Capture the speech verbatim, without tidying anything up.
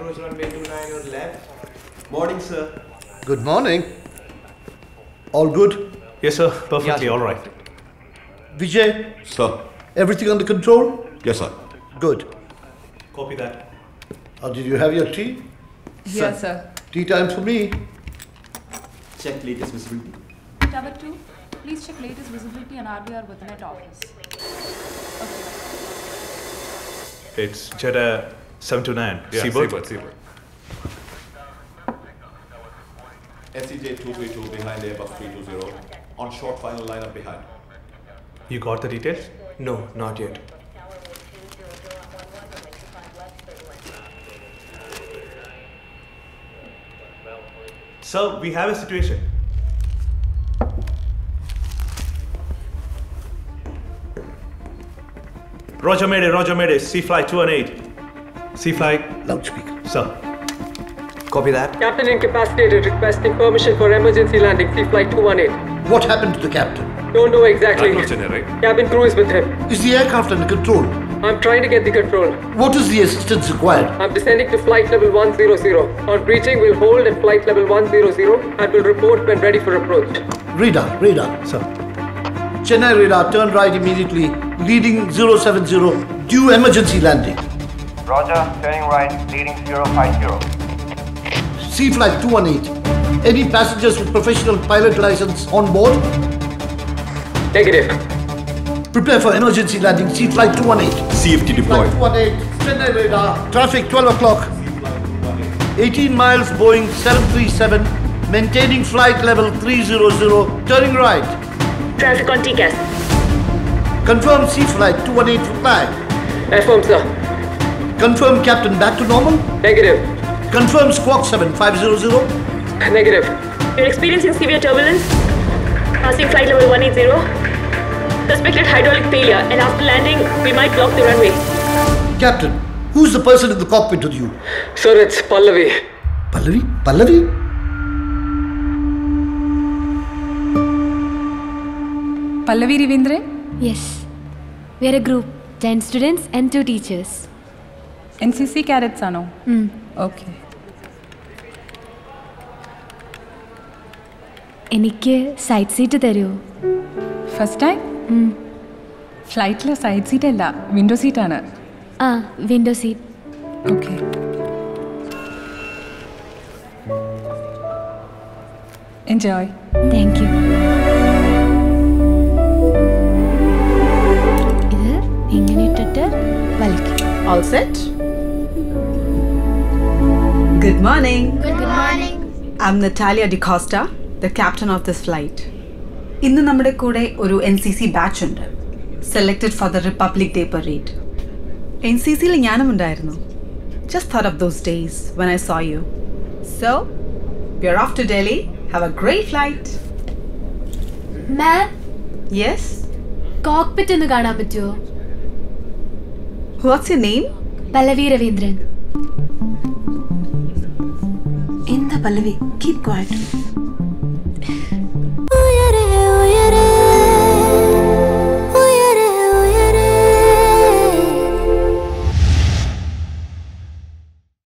approach runway two nine on left. Morning, sir. Good morning. All good? Yes, sir. Perfectly, yeah, all right. Vijay? Sir. Everything under control? Yes, sir. Good. Copy that. Uh, did you have your tea? Yes, sir. Tea time for me. Check latest visibility. Tower two, please check latest visibility and R B R with net office. Okay. It's Jeddah seven two nine. Yeah, Seabird. Seabird, Seabird. S C J two three two behind Airbus three two zero. On short final lineup behind. You got the details? No, not yet. Sir, we have a situation. Roger Mayday, Roger Mayday. Sea flight two one eight. Sea flight. Loudspeaker. Sir. Copy that. Captain incapacitated, requesting permission for emergency landing. Sea flight two one eight. What happened to the captain? Don't know exactly. That was Chennai, right? Cabin crew is with him. Is the aircraft under control? I'm trying to get the control. What is the assistance required? I'm descending to flight level one hundred. On breaching, we'll hold at flight level one hundred and will report when ready for approach. Radar, radar. Sir. Chennai radar, turn right immediately. Leading zero seven zero. Due emergency landing. Roger, turning right, leading zero five zero. Sea flight two one eight. Any passengers with professional pilot license on board? Negative. Prepare for emergency landing. Sea flight two one eight. C F T deployed. two one eight. Chennai radar. Traffic twelve o'clock. eighteen miles Boeing seven three seven. Maintaining flight level three hundred. Turning right. Traffic on T C A S. Confirm sea flight two one eight for flag. Affirm, sir. Confirm captain back to normal. Negative. Confirm squawk seven five hundred. Negative. You're experiencing severe turbulence. Passing flight level one eighty. Suspected hydraulic failure, and after landing, we might block the runway. Captain, who's the person in the cockpit with you? Sir, it's Pallavi. Pallavi? Pallavi? Pallavi Ravindran? Yes. We're a group, ten students and two teachers. N C C cadets ano? Hmm. Okay. എനിക്ക് side seat തരുമോ? First time? ഫ്ലൈറ്റിലെ side seat അല്ല, window സീറ്റാണ്. ആ, window seat. Okay. Enjoy. Thank you. ഇത് ഇങ്ങനെ ഇട്ടിട്ട് വലിക്കും. All set? Good morning. Good morning. I'm Natalia DeCosta, the captain of this flight. ഇന്ന് നമ്മുടെ കൂടെ ഒരു എൻ സി സി ബാച്ച് ഉണ്ട്, selected for the Republic Day parade. N C സിയിൽ ഞാനും ഉണ്ടായിരുന്നു. Just thought of those days when I saw you. So, we're off to Delhi. Have a great flight. Ma'am? Yes? Cockpit ഒന്ന് കാണാൻ പറ്റുമോ? What's your name? പല്ലവി രവീന്ദ്രൻ. എന്താ പല്ലവി? Keep quiet.